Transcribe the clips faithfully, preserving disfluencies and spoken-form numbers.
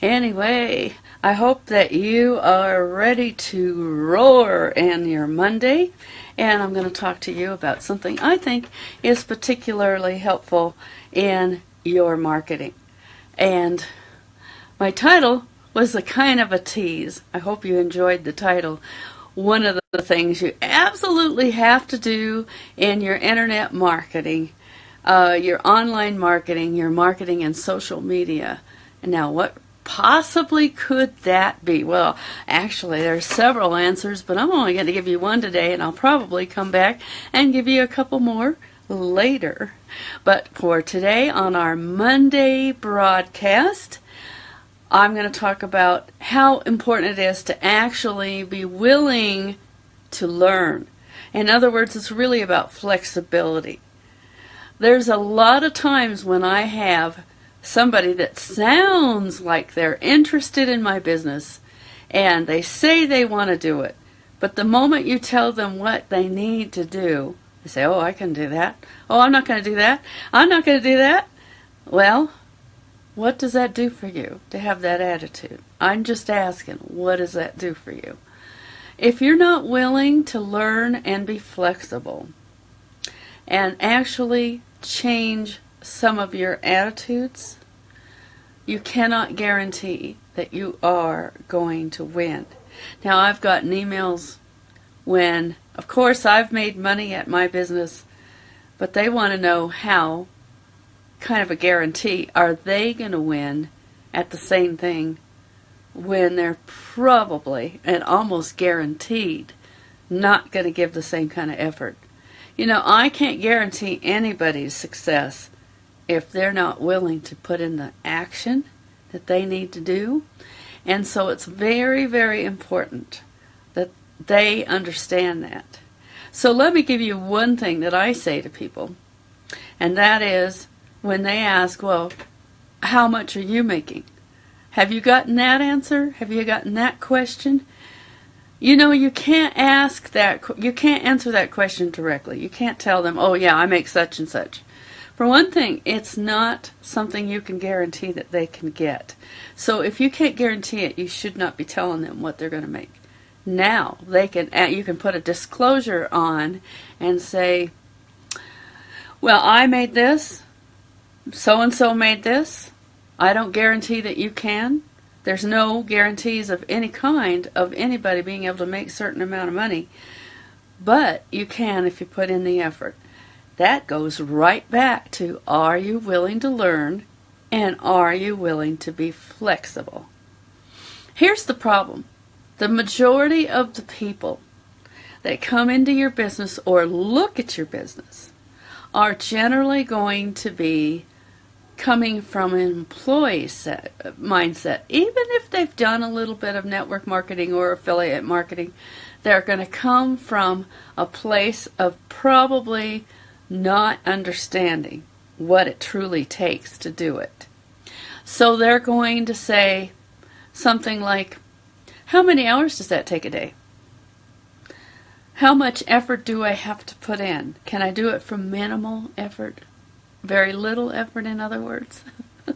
Anyway, I hope that you are ready to roar in your Monday, and I'm going to talk to you about something I think is particularly helpful in your marketing. And my title was a kind of a tease. I hope you enjoyed the title. One of the things you absolutely have to do in your internet marketing, uh, your online marketing, your marketing in social media. And now what possibly could that be? Well, actually there's several answers, but I'm only going to give you one today, and I'll probably come back and give you a couple more later. But for today on our Monday broadcast, I'm going to talk about how important it is to actually be willing to learn. In other words, it's really about flexibility. There's a lot of times when I have somebody that sounds like they're interested in my business and they say they want to do it, but the moment you tell them what they need to do, they say, oh, I can do that. Oh, I'm not going to do that. I'm not going to do that. Well, what does that do for you to have that attitude? I'm just asking, what does that do for you? If you're not willing to learn and be flexible and actually change some of your attitudes, you cannot guarantee that you are going to win. Now, I've gotten emails when, of course, I've made money at my business, but they want to know how, kind of a guarantee, are they going to win at the same thing when they're probably and almost guaranteed not going to give the same kind of effort. You know, I can't guarantee anybody's success if they're not willing to put in the action that they need to do. And so it's very, very important that they understand that. So let me give you one thing that I say to people, and that is when they ask, well, how much are you making? Have you gotten that answer? Have you gotten that question? You know, you can't ask that, you can't answer that question directly. You can't tell them, oh yeah, I make such and such. For one thing, it's not something you can guarantee that they can get. So if you can't guarantee it, you should not be telling them what they're going to make. Now, they can, you can put a disclosure on and say, well, I made this, so-and-so made this. I don't guarantee that you can. There's no guarantees of any kind of anybody being able to make a certain amount of money. But you can if you put in the effort. That goes right back to, are you willing to learn and are you willing to be flexible? Here's the problem. The majority of the people that come into your business or look at your business are generally going to be coming from an employee set, mindset. Even if they've done a little bit of network marketing or affiliate marketing, they're going to come from a place of probably not understanding what it truly takes to do it. So they're going to say something like, how many hours does that take a day? How much effort do I have to put in? Can I do it from minimal effort? Very little effort, in other words.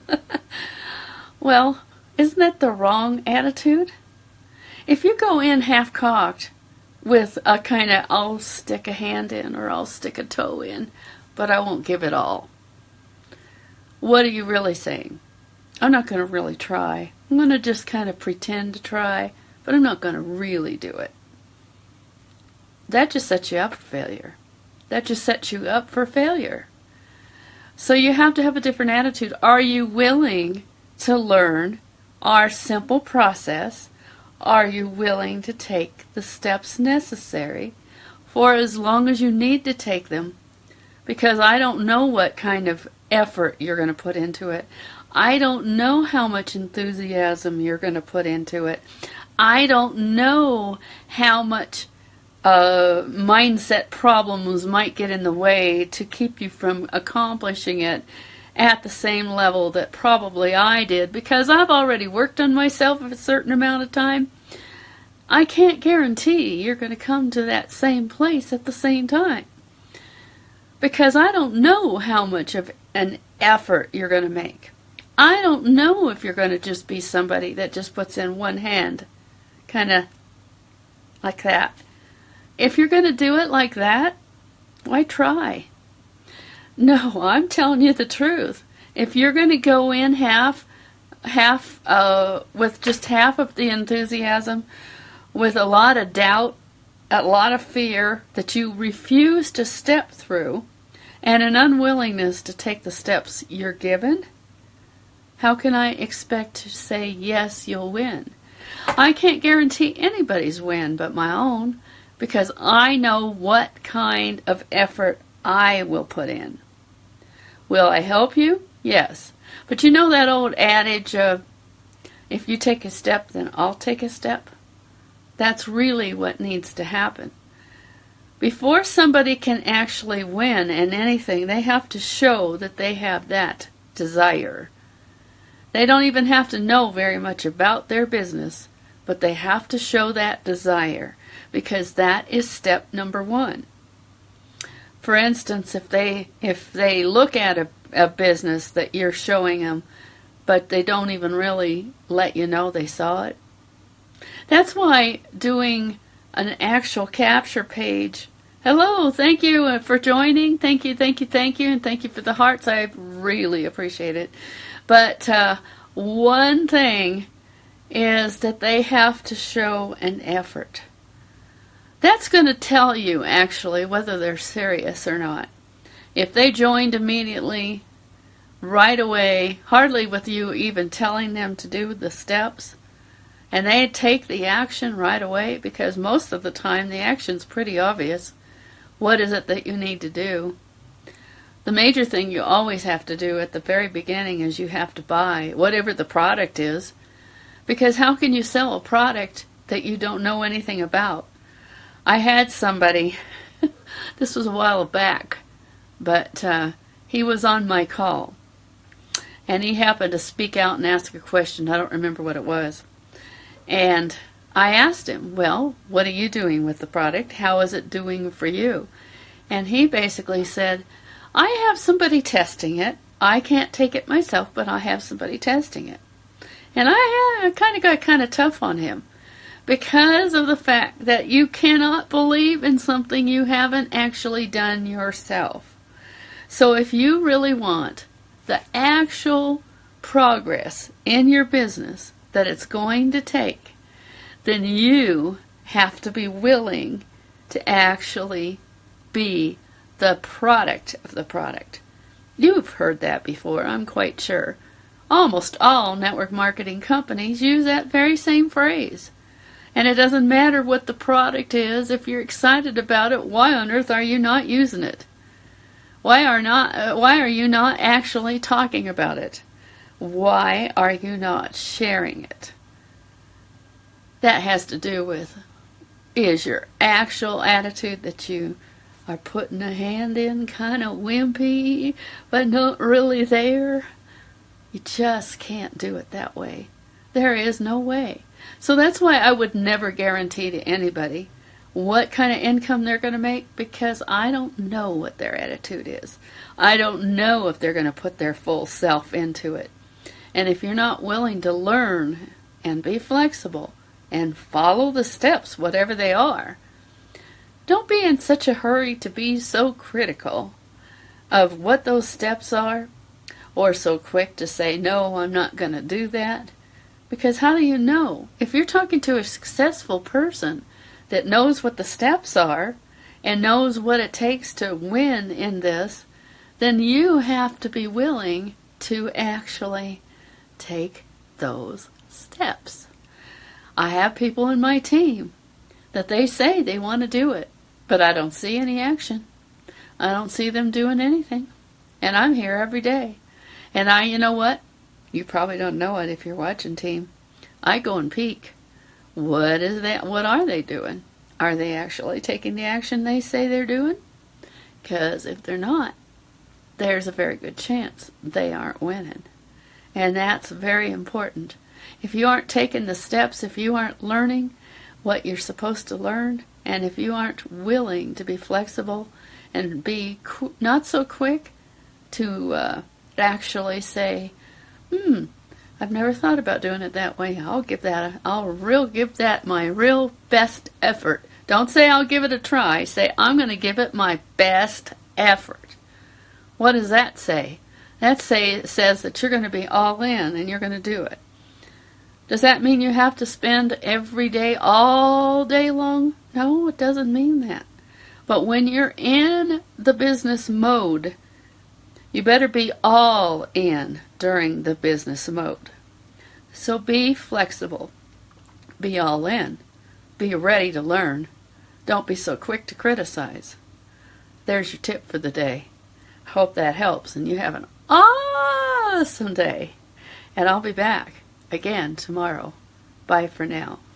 Well, isn't that the wrong attitude? If you go in half-cocked with a kind of, I'll stick a hand in or I'll stick a toe in, but I won't give it all, what are you really saying? I'm not going to really try. I'm going to just kind of pretend to try, but I'm not going to really do it. That just sets you up for failure. That just sets you up for failure. So you have to have a different attitude. Are you willing to learn our simple process? Are you willing to take the steps necessary for as long as you need to take them? Because I don't know what kind of effort you're going to put into it. I don't know how much enthusiasm you're going to put into it. I don't know how much Uh, mindset problems might get in the way to keep you from accomplishing it at the same level that probably I did, because I've already worked on myself a certain amount of time. I can't guarantee you're going to come to that same place at the same time, because I don't know how much of an effort you're going to make. I don't know if you're going to just be somebody that just puts in one hand, kind of like that. If you're going to do it like that, why try? No, I'm telling you the truth. If you're going to go in half, half, uh, with just half of the enthusiasm, with a lot of doubt, a lot of fear that you refuse to step through, and an unwillingness to take the steps you're given, how can I expect to say, yes, you'll win? I can't guarantee anybody's win but my own, because I know what kind of effort I will put in. Will I help you? Yes. But you know that old adage of, if you take a step, then I'll take a step? That's really what needs to happen. Before somebody can actually win in anything, they have to show that they have that desire. They don't even have to know very much about their business, but they have to show that desire, because that is step number one. For instance, if they if they look at a, a business that you're showing them, but they don't even really let you know they saw it. That's why doing an actual capture page, hello, thank you for joining, thank you, thank you, thank you, and thank you for the hearts, I really appreciate it. But uh, one thing is that they have to show an effort. That's going to tell you, actually, whether they're serious or not. If they joined immediately, right away, hardly with you even telling them to do the steps, and they take the action right away, because most of the time the action's pretty obvious. What is it that you need to do? The major thing you always have to do at the very beginning is you have to buy whatever the product is, because how can you sell a product that you don't know anything about? I had somebody, this was a while back, but uh, he was on my call, and he happened to speak out and ask a question. I don't remember what it was. And I asked him, well, what are you doing with the product? How is it doing for you? And he basically said, I have somebody testing it. I can't take it myself, but I have somebody testing it. And I, I kind of got kind of tough on him, because of the fact that you cannot believe in something you haven't actually done yourself. So if you really want the actual progress in your business that it's going to take, then you have to be willing to actually be the product of the product. You've heard that before, I'm quite sure. Almost all network marketing companies use that very same phrase. And it doesn't matter what the product is. If you're excited about it, why on earth are you not using it? Why are not? Uh, why are you not actually talking about it? Why are you not sharing it? That has to do with, is your actual attitude that you are putting a hand in, kind of wimpy, but not really there? You just can't do it that way. There is no way. So that's why I would never guarantee to anybody what kind of income they're going to make, because I don't know what their attitude is. I don't know if they're going to put their full self into it. And if you're not willing to learn and be flexible and follow the steps, whatever they are, don't be in such a hurry to be so critical of what those steps are, or so quick to say, no, I'm not going to do that. Because how do you know? If you're talking to a successful person that knows what the steps are and knows what it takes to win in this, then you have to be willing to actually take those steps. I have people in my team that they say they want to do it, but I don't see any action. I don't see them doing anything. And I'm here every day. And I, you know what? You probably don't know it if you're watching, team. I go and peek. What is that? What are they doing? Are they actually taking the action they say they're doing? Because if they're not, there's a very good chance they aren't winning. And that's very important. If you aren't taking the steps, if you aren't learning what you're supposed to learn, and if you aren't willing to be flexible and be qu- not so quick to uh, actually say, Hmm, I've never thought about doing it that way. I'll give that, a, I'll real give that my real best effort. Don't say I'll give it a try. Say I'm going to give it my best effort. What does that say? That say says that you're going to be all in and you're going to do it. Does that mean you have to spend every day all day long? No, it doesn't mean that. But when you're in the business mode, you better be all in during the business mode. So be flexible. Be all in. Be ready to learn. Don't be so quick to criticize. There's your tip for the day. Hope that helps and you have an awesome day. And I'll be back again tomorrow. Bye for now.